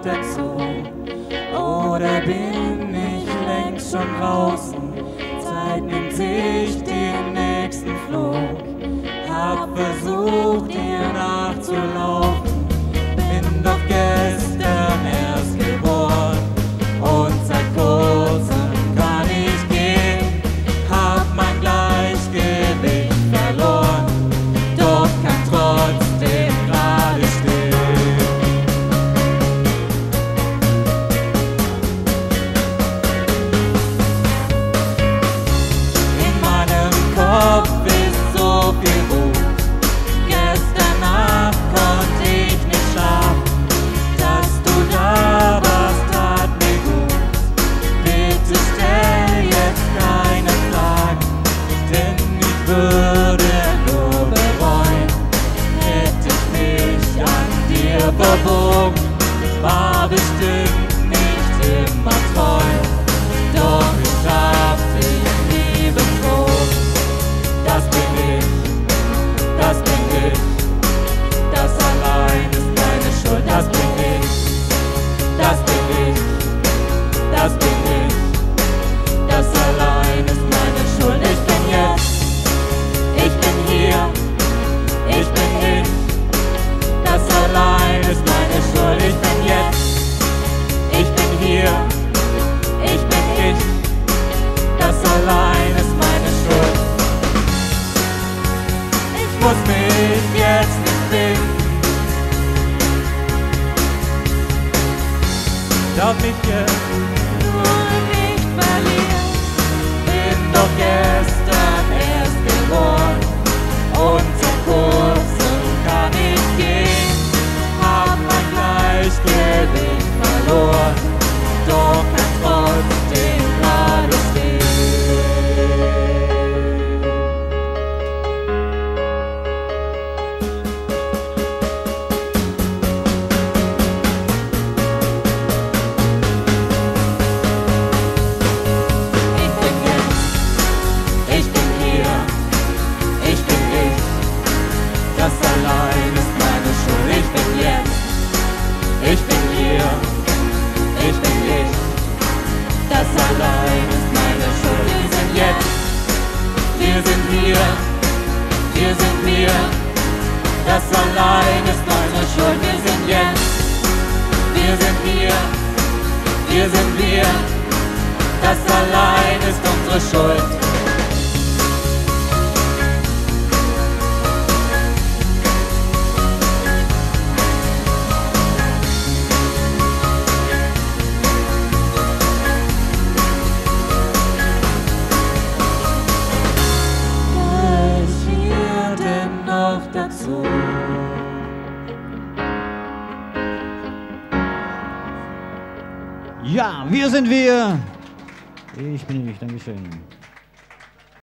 dazu? Oder bin ich längst schon draußen? Zeit nimmt sich den nächsten Flug. Hab versucht, dir nachzulaufen, bin doch gestern erst geboren und seit kurzem kann ich gehen. Hab mein Gleichgewicht verloren, doch kann trotzdem gerade stehen. In meinem Kopf ist so viel Wut. Gestern Nacht konnte ich nicht schlafen. Dass du da warst, tat mir gut. Bitte stell jetzt keine Fragen, denn ich würde nur bereuen, hätte ich mich an dir verbogen. War bestimmt nicht immer treu, doch ich hab dich nie betrogen. Das bin ich, das bin ich, das allein ist meine Schuld. Das bin ich, das bin ich, das bin ich, das allein ist meine Schuld. Ich bin jetzt, ich bin hier, ich bin ich, das allein ist meine Schuld. Ich bin jetzt, ich bin hier, ich bin ich, das allein ist meine Schuld. Ich muss mich jetzt nicht finden, darf mich jetzt nur nicht verlieren. Bin doch gestern erst geboren und seit kurzem kann ich gehen. Hab mein Gleichgewicht verloren, doch kann trotzdem gerade stehen. Das allein ist meine Schuld. Ich bin jetzt, ich bin hier, ich bin ich. Das allein ist meine Schuld. Wir sind jetzt, wir sind hier, wir sind wir. Das allein ist meine Schuld. Wir sind jetzt, wir sind hier, wir sind wir. Das allein ist unsere Schuld. Dazu. Ja, wir sind wir. Ich bin ich, Dankeschön.